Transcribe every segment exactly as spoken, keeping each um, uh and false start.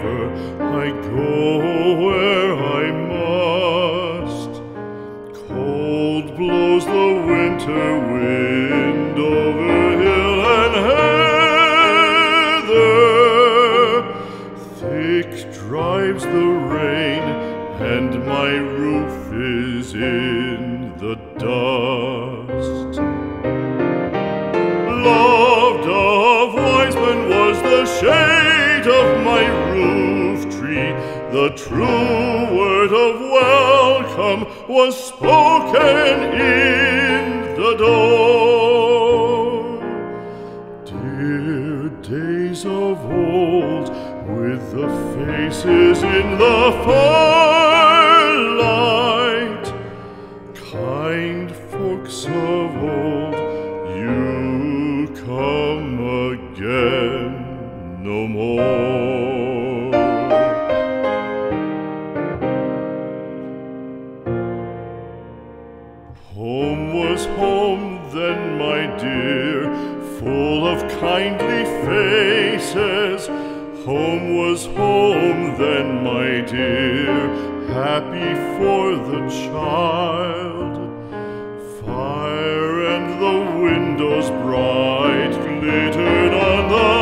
river, I go where I must. Cold blows the winter wind over hill and heather. Thick drives the rain, and my roof is in the dust. Loved of wise men was the shade of my roof tree. The true word of welcome was spoken in the door. Dear days of old, with the faces in the firelight, kind folks of old, you come again no more. Home was home then, my dear, full of kindly faces. Home was home then, my dear, happy for the child. Fire and the windows bright glittered on the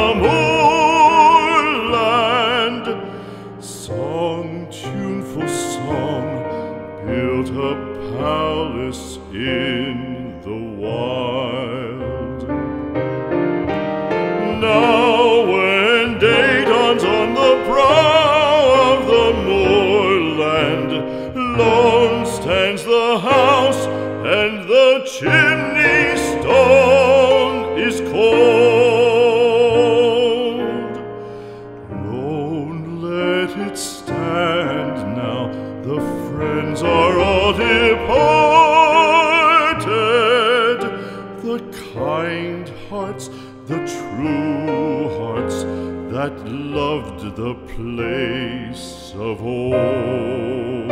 moorland. Song, tuneful song, built a palace in the wild. Now when day dawns on the brow of the moorland, lone stands the house, and the chimney stone is cold. Lone, let it stand now, the friends are all departed. The kind hearts, the true hearts, that loved the place of old.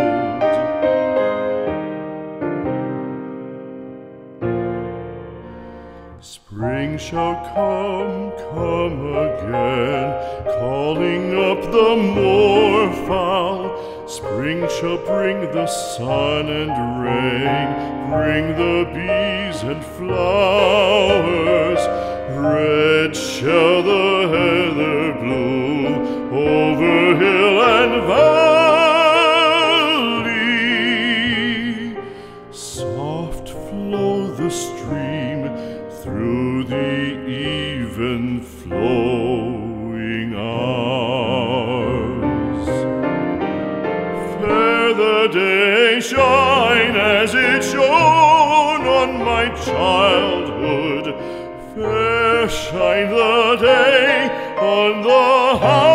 Spring shall come, come again, calling up the moorfowl. Spring shall bring the sun and rain, bring the bees and flowers. Red shall the heather bloom over hill and valley. Soft flow the stream through the even flowing hours. Fair the day shine as it shone on my childhood. Fair shine the day on the house